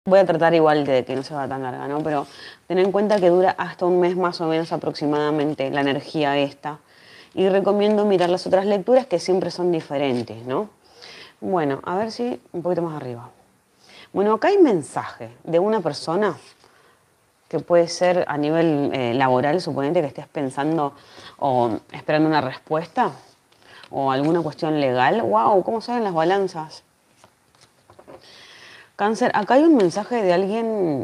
Voy a tratar igual de que no se va tan larga, ¿no? Pero ten en cuenta que dura hasta un mes más o menos aproximadamente la energía esta. Y recomiendo mirar las otras lecturas que siempre son diferentes, ¿no? Bueno, a ver si un poquito más arriba. Bueno, acá hay mensaje de una persona que puede ser a nivel laboral, suponete que estés pensando o esperando una respuesta o alguna cuestión legal. ¡Wow! ¿Cómo salen las balanzas? Cáncer, acá hay un mensaje de alguien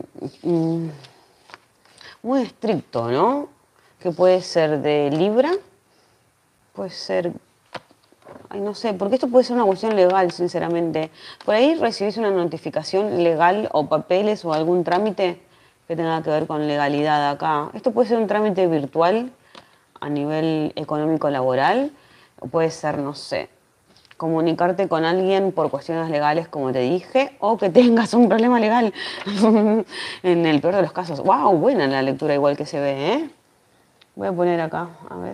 muy estricto, ¿no? Que puede ser de Libra, puede ser, ay, no sé, porque esto puede ser una cuestión legal, sinceramente. Por ahí recibís una notificación legal o papeles o algún trámite que tenga que ver con legalidad acá. Esto puede ser un trámite virtual a nivel económico laboral, o puede ser, no sé, comunicarte con alguien por cuestiones legales, como te dije, o que tengas un problema legal. En el peor de los casos. ¡Wow! Buena la lectura igual que se ve, ¿eh? Voy a poner acá, a ver.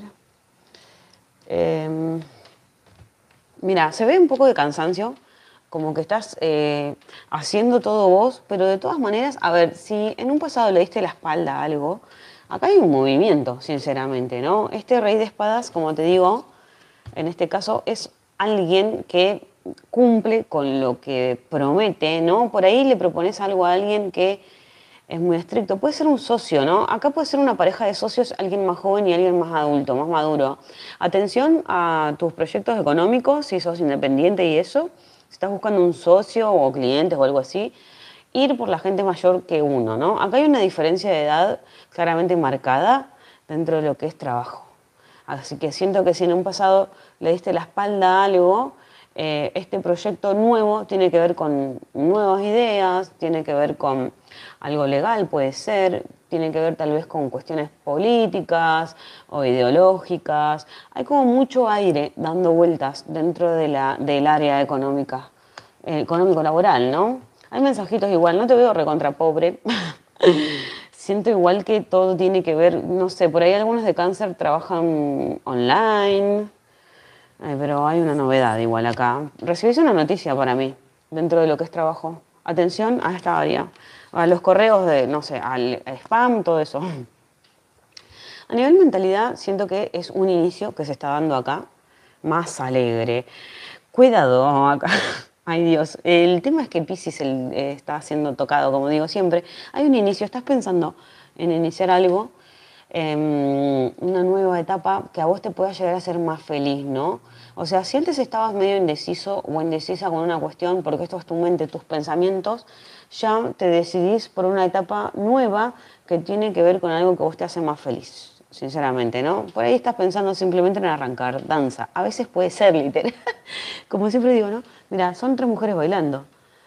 Mira, se ve un poco de cansancio, como que estás haciendo todo vos, pero de todas maneras, a ver, si en un pasado le diste la espalda a algo, acá hay un movimiento, sinceramente, ¿no? Este rey de espadas, como te digo, en este caso es alguien que cumple con lo que promete, ¿no? Por ahí le propones algo a alguien que es muy estricto. Puede ser un socio, ¿no? Acá puede ser una pareja de socios, alguien más joven y alguien más adulto, más maduro. Atención a tus proyectos económicos, si sos independiente y eso. Si estás buscando un socio o clientes o algo así, ir por la gente mayor que uno, ¿no? Acá hay una diferencia de edad claramente marcada dentro de lo que es trabajo. Así que siento que si en un pasado le diste la espalda a algo, este proyecto nuevo tiene que ver con nuevas ideas, tiene que ver con algo legal, puede ser, tiene que ver tal vez con cuestiones políticas o ideológicas. Hay como mucho aire dando vueltas dentro de del área económica, económico-laboral, ¿no? Hay mensajitos igual, no te veo recontra pobre. Siento igual que todo tiene que ver, no sé, por ahí algunos de cáncer trabajan online, pero hay una novedad igual acá. Recibís una noticia para mí, dentro de lo que es trabajo. Atención a esta área, a los correos de, no sé, al spam, todo eso. A nivel mentalidad, siento que es un inicio que se está dando acá, más alegre. Cuidado acá. Ay Dios, el tema es que Piscis está siendo tocado, como digo siempre. Hay un inicio, estás pensando en iniciar algo, una nueva etapa que a vos te pueda llegar a ser más feliz, ¿no? O sea, si antes estabas medio indeciso o indecisa con una cuestión, porque esto es tu mente, tus pensamientos, ya te decidís por una etapa nueva que tiene que ver con algo que vos te hace más feliz. Sinceramente, ¿no? Por ahí estás pensando simplemente en arrancar danza. A veces puede ser literal. Como siempre digo, ¿no? Mira, son tres mujeres bailando.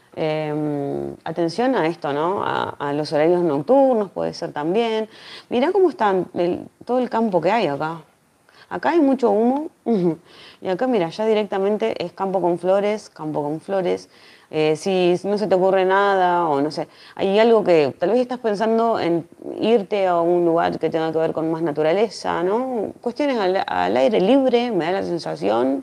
Atención a esto, ¿no? A los horarios nocturnos puede ser también. Mirá cómo está todo el campo que hay acá. Acá hay mucho humo. Y acá, mira, ya directamente es campo con flores, campo con flores. Si no se te ocurre nada o no sé, hay algo que tal vez estás pensando en irte a un lugar que tenga que ver con más naturaleza, ¿no? Cuestiones al aire libre, me da la sensación.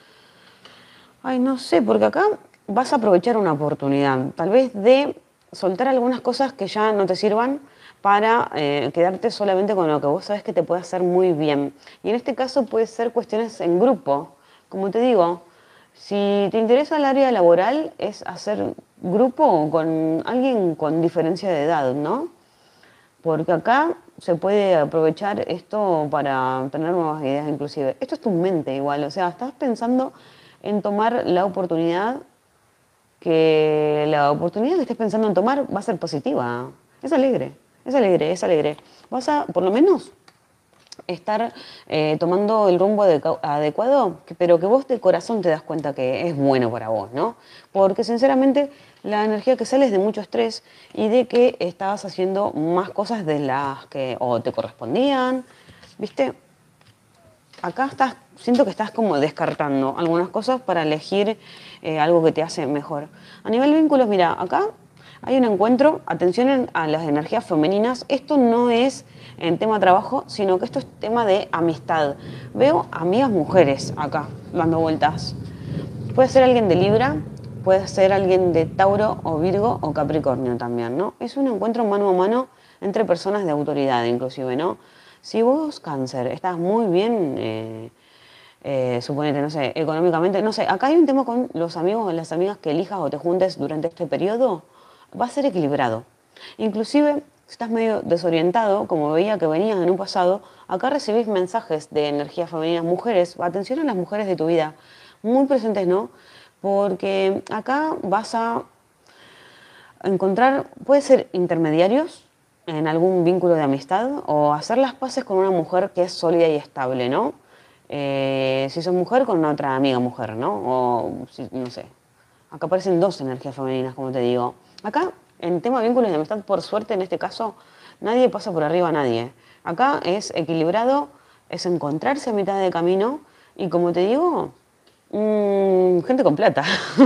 Ay, no sé, porque acá vas a aprovechar una oportunidad, tal vez de soltar algunas cosas que ya no te sirvan para quedarte solamente con lo que vos sabes que te puede hacer muy bien. Y en este caso puede ser cuestiones en grupo. Como te digo, si te interesa el área laboral, es hacer grupo con alguien con diferencia de edad, ¿no? Porque acá se puede aprovechar esto para tener nuevas ideas inclusive. Esto es tu mente igual, o sea, estás pensando en tomar la oportunidad que estés pensando en tomar va a ser positiva. Es alegre, es alegre, es alegre. Vas a, por lo menos, estar tomando el rumbo adecuado, pero que vos de corazón te das cuenta que es bueno para vos, ¿no? Porque sinceramente la energía que sale es de mucho estrés y de que estabas haciendo más cosas de las que o te correspondían, ¿viste? Acá estás, siento que estás como descartando algunas cosas para elegir algo que te hace mejor. A nivel vínculos, mira, acá hay un encuentro, atención a las energías femeninas. Esto no es en tema trabajo, sino que esto es tema de amistad. Veo amigas mujeres acá dando vueltas. Puede ser alguien de Libra, puede ser alguien de Tauro o Virgo o Capricornio también, ¿no? Es un encuentro mano a mano entre personas de autoridad inclusive, ¿no? Si vos, Cáncer, estás muy bien, suponete, no sé, económicamente, no sé, acá hay un tema con los amigos o las amigas que elijas o te juntes durante este periodo, va a ser equilibrado. Inclusive, si estás medio desorientado, como veía que venías en un pasado, acá recibís mensajes de energías femeninas, mujeres, atención a las mujeres de tu vida, muy presentes, ¿no? Porque acá vas a encontrar, puede ser intermediarios en algún vínculo de amistad o hacer las paces con una mujer que es sólida y estable, ¿no? Si sos mujer, con una otra amiga mujer, ¿no? O, no sé. Acá aparecen dos energías femeninas, como te digo. Acá, en tema de vínculos de amistad, por suerte, en este caso, nadie pasa por arriba a nadie. Acá es equilibrado, es encontrarse a mitad de camino y, como te digo, gente con plata.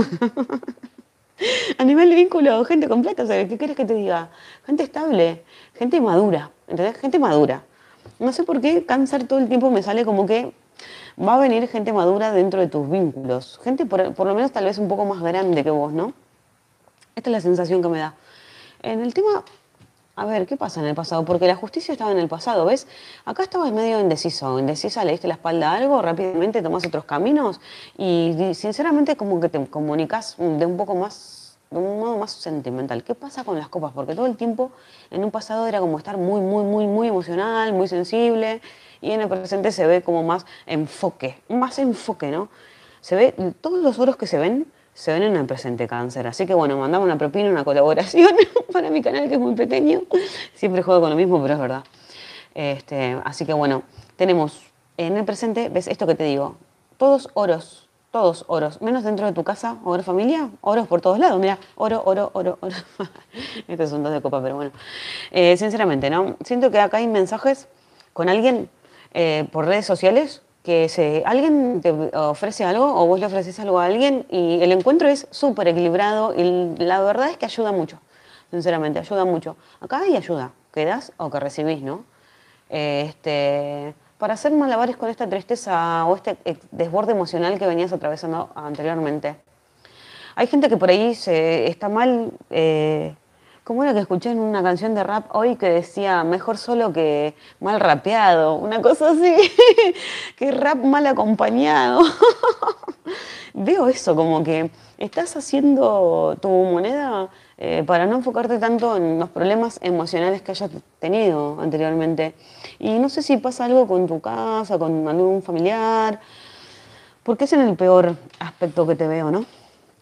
A nivel de vínculo, gente completa, ¿sabes? ¿Qué quieres que te diga? Gente estable, gente madura, ¿entendés? Gente madura. No sé por qué Cáncer todo el tiempo me sale como que va a venir gente madura dentro de tus vínculos. Gente por lo menos tal vez un poco más grande que vos, ¿no? Esta es la sensación que me da. En el tema, a ver, ¿qué pasa en el pasado? Porque la justicia estaba en el pasado, ¿ves? Acá estabas medio indeciso, indecisa, le diste la espalda a algo, rápidamente tomás otros caminos y sinceramente como que te comunicas de un poco más, de un modo más sentimental. ¿Qué pasa con las copas? Porque todo el tiempo en un pasado era como estar muy, muy, muy, muy emocional, muy sensible y en el presente se ve como más enfoque, ¿no? Se ve, todos los oros que se ven en el presente, Cáncer. Así que bueno, mandame una propina, una colaboración para mi canal que es muy pequeño. Siempre juego con lo mismo, pero es verdad. Así que bueno, tenemos en el presente, ¿ves esto que te digo? Todos oros, menos dentro de tu casa o de familia, oros por todos lados. Mira, oro, oro, oro, oro. Estos son dos de copa, pero bueno. Sinceramente, ¿no? Siento que acá hay mensajes con alguien por redes sociales que alguien te ofrece algo o vos le ofreces algo a alguien y el encuentro es súper equilibrado y la verdad es que ayuda mucho, sinceramente, ayuda mucho. Acá hay ayuda, que das o que recibís, ¿no? Para hacer malabares con esta tristeza o este desborde emocional que venías atravesando anteriormente. Hay gente que por ahí está mal, como una que escuché en una canción de rap hoy que decía, mejor solo que mal rapeado, una cosa así, que rap mal acompañado. Veo eso, como que estás haciendo tu moneda para no enfocarte tanto en los problemas emocionales que hayas tenido anteriormente. Y no sé si pasa algo con tu casa, con algún familiar, porque es en el peor aspecto que te veo, ¿no?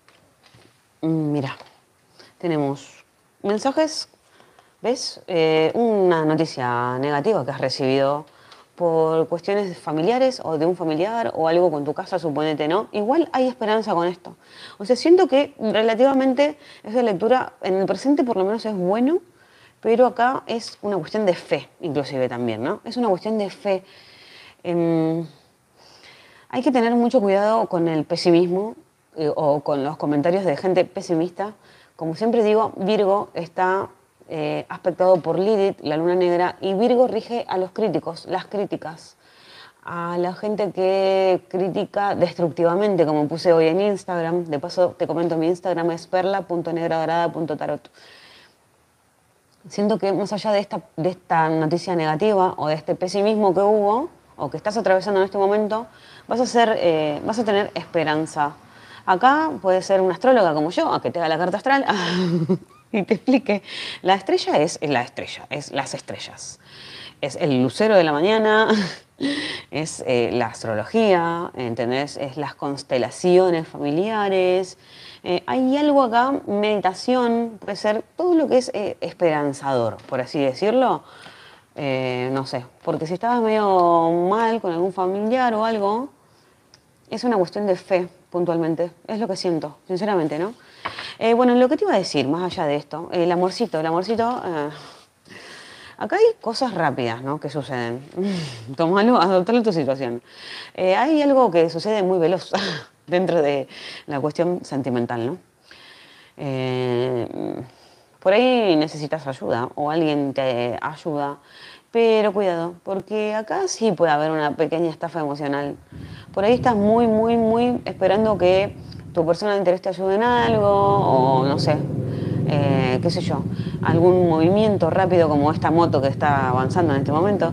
Mira, tenemos mensajes, ¿ves? Una noticia negativa que has recibido por cuestiones familiares o de un familiar o algo con tu casa, suponete, ¿no? Igual hay esperanza con esto. O sea, siento que relativamente esa lectura en el presente por lo menos es bueno, pero acá es una cuestión de fe, inclusive también, ¿no? Es una cuestión de fe. Em, Hay que tener mucho cuidado con el pesimismo o con los comentarios de gente pesimista. Como siempre digo, Virgo está aspectado por Lilith, la luna negra, y Virgo rige a los críticos, las críticas, a la gente que critica destructivamente, como puse hoy en Instagram. De paso, te comento, mi Instagram es perla.negradorada.tarot. Siento que más allá de esta noticia negativa o de este pesimismo que hubo o que estás atravesando en este momento, vas a tener esperanza. Acá puede ser una astróloga como yo, a que te haga la carta astral y te explique. La estrella es la estrella, es las estrellas. Es el lucero de la mañana, es la astrología, ¿entendés? Es las constelaciones familiares. Hay algo acá, meditación, puede ser todo lo que es esperanzador, por así decirlo. No sé, porque si estabas medio mal con algún familiar o algo, es una cuestión de fe, puntualmente. Es lo que siento, sinceramente, ¿no? Bueno, lo que te iba a decir, más allá de esto, el amorcito, acá hay cosas rápidas, ¿no? Que suceden. Tómalo, adoptalo en tu situación. Hay algo que sucede muy veloz dentro de la cuestión sentimental, ¿no? Eh, por ahí necesitas ayuda o alguien te ayuda, pero cuidado, porque acá sí puede haber una pequeña estafa emocional. Por ahí estás muy, muy, muy esperando que tu persona de interés te ayude en algo, o no sé, qué sé yo, algún movimiento rápido como esta moto que está avanzando en este momento.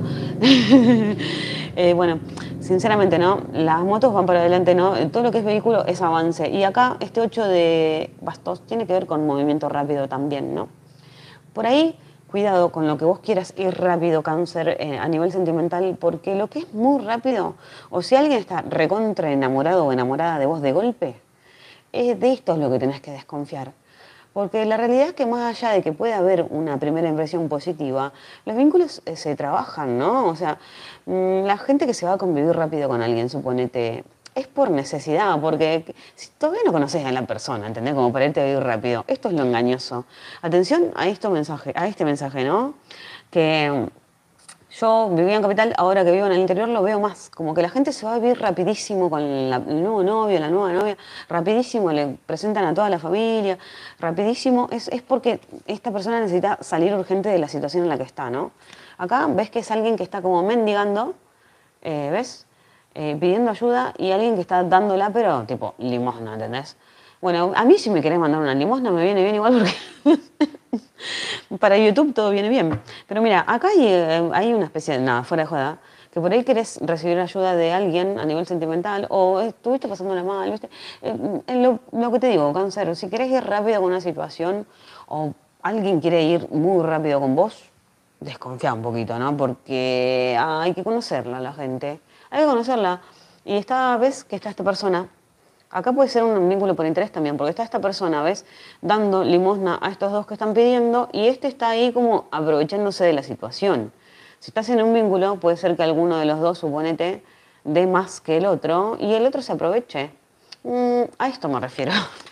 Bueno, sinceramente, ¿no? Las motos van para adelante, ¿no? Todo lo que es vehículo es avance. Y acá este 8 de bastos tiene que ver con movimiento rápido también, ¿no? Por ahí, cuidado con lo que vos quieras ir rápido, cáncer, a nivel sentimental, porque lo que es muy rápido, o si alguien está recontra enamorado o enamorada de vos de golpe, de esto es lo que tenés que desconfiar. Porque la realidad es que más allá de que pueda haber una primera impresión positiva, los vínculos se trabajan, ¿no? O sea, la gente que se va a convivir rápido con alguien, suponete, es por necesidad, porque si todavía no conoces a la persona, ¿entendés? Como para irte a vivir rápido. Esto es lo engañoso. Atención a este mensaje, ¿no? Que yo vivía en Capital, ahora que vivo en el interior lo veo más, como que la gente se va a vivir rapidísimo con el nuevo novio, la nueva novia, rapidísimo le presentan a toda la familia, rapidísimo, es porque esta persona necesita salir urgente de la situación en la que está, ¿no? Acá ves que es alguien que está como mendigando, ¿ves? Pidiendo ayuda y alguien que está dándola, pero tipo limosna, ¿entendés? Bueno, a mí si me querés mandar una limosna me viene bien igual porque para YouTube todo viene bien. Pero mira, acá hay una especie de, nada, fuera de joda, que por ahí querés recibir ayuda de alguien a nivel sentimental o estuviste pasándola mal, ¿viste? Lo que te digo, cáncer, si querés ir rápido con una situación o alguien quiere ir muy rápido con vos, desconfía un poquito, ¿no? Porque hay que conocerla la gente, hay que conocerla. Y ves que está esta persona. Acá puede ser un vínculo por interés también, porque está esta persona, ¿ves? Dando limosna a estos dos que están pidiendo y este está ahí como aprovechándose de la situación. Si estás en un vínculo, puede ser que alguno de los dos, suponete, dé más que el otro y el otro se aproveche. A esto me refiero.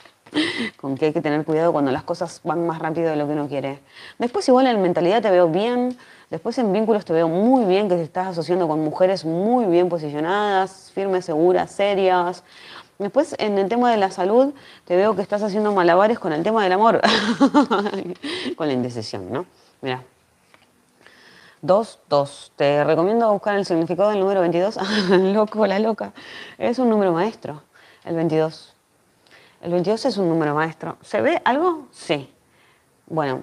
Con que hay que tener cuidado cuando las cosas van más rápido de lo que uno quiere. Después igual en mentalidad te veo bien, después en vínculos te veo muy bien, que te estás asociando con mujeres muy bien posicionadas, firmes, seguras, serias. Después en el tema de la salud te veo que estás haciendo malabares con el tema del amor, con la indecisión, ¿no? Mira. 2, 2. Te recomiendo buscar el significado del número 22. Loco, la loca. Es un número maestro, el 22. El 22 es un número maestro. ¿Se ve algo? Sí. Bueno,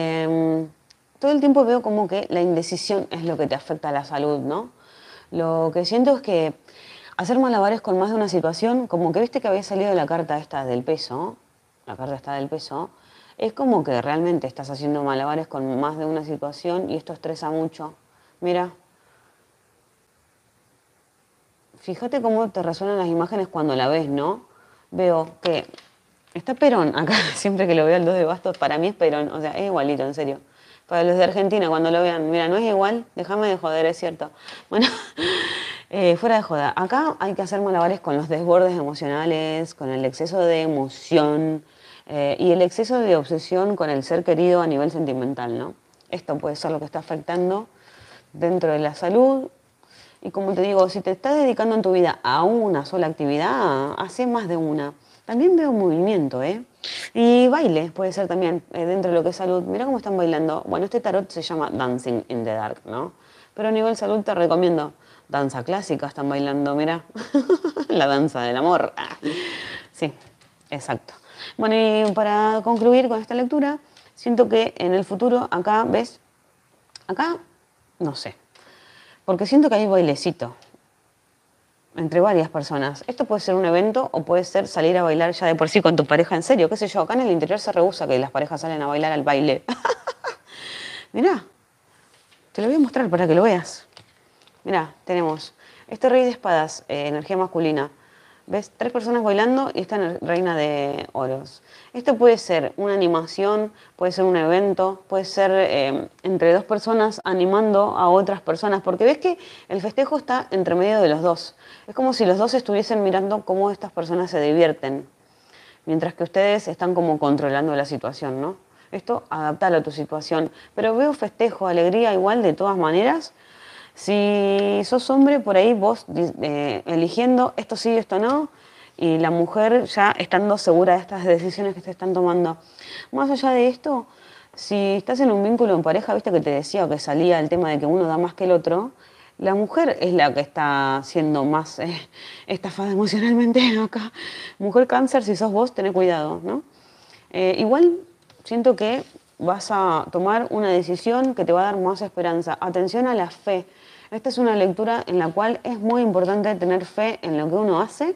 todo el tiempo veo como que la indecisión es lo que te afecta a la salud, ¿no? Lo que siento es que hacer malabares con más de una situación, como que viste que había salido la carta esta del peso, la carta esta del peso, es como que realmente estás haciendo malabares con más de una situación y esto estresa mucho. Mira, fíjate cómo te resuenan las imágenes cuando la ves, ¿no? Veo que está Perón acá, siempre que lo veo el 2 de bastos, para mí es Perón, o sea, es igualito, en serio. Para los de Argentina, cuando lo vean, mira, no es igual, déjame de joder, es cierto. Bueno, fuera de joda, acá hay que hacer malabares con los desbordes emocionales, con el exceso de emoción y el exceso de obsesión con el ser querido a nivel sentimental, ¿no? Esto puede ser lo que está afectando dentro de la salud. Y como te digo, si te estás dedicando en tu vida a una sola actividad, hace más de una. También veo movimiento, ¿eh? Y baile puede ser también dentro de lo que es salud. Mira cómo están bailando. Bueno, este tarot se llama Dancing in the Dark, ¿no? Pero a nivel salud te recomiendo danza clásica, están bailando, mira. La danza del amor. Ah, sí, exacto. Bueno, y para concluir con esta lectura, siento que en el futuro, acá, ¿ves? Acá, no sé. Porque siento que hay bailecito entre varias personas. Esto puede ser un evento o puede ser salir a bailar ya de por sí con tu pareja en serio, qué sé yo. Acá en el interior se rehúsa que las parejas salen a bailar al baile. Mirá, te lo voy a mostrar para que lo veas. Mirá, tenemos este rey de espadas, energía masculina. ¿Ves? 3 personas bailando y esta reina de oros. Esto puede ser una animación, puede ser un evento, puede ser entre 2 personas animando a otras personas, porque ves que el festejo está entre medio de los dos. Es como si los dos estuviesen mirando cómo estas personas se divierten, mientras que ustedes están como controlando la situación, ¿no? Esto, adaptalo a tu situación. Pero veo festejo, alegría igual de todas maneras. Si sos hombre, por ahí vos eligiendo esto sí, esto no, y la mujer ya estando segura de estas decisiones que se están tomando. Más allá de esto, si estás en un vínculo en pareja, viste que te decía que salía el tema de que uno da más que el otro, la mujer es la que está siendo más estafada emocionalmente acá. Mujer cáncer, si sos vos, tenés cuidado, ¿no? Igual siento que vas a tomar una decisión que te va a dar más esperanza. Atención a la fe. Esta es una lectura en la cual es muy importante tener fe en lo que uno hace.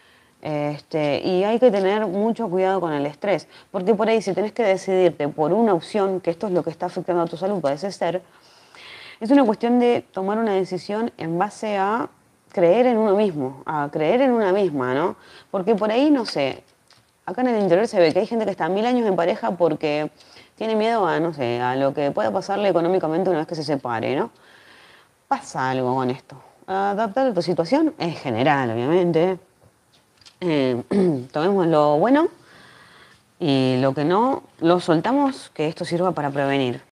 Y hay que tener mucho cuidado con el estrés, porque por ahí si tenés que decidirte por una opción, que esto es lo que está afectando a tu salud, parece ser, es una cuestión de tomar una decisión en base a creer en uno mismo, a creer en una misma, ¿no? Porque por ahí, no sé, acá en el interior se ve que hay gente que está 1000 años en pareja porque tiene miedo a, no sé, a lo que pueda pasarle económicamente una vez que se separe, ¿no? Pasa algo con esto. Adaptar a tu situación es general, obviamente. Tomemos lo bueno y lo que no, lo soltamos, que esto sirva para prevenir.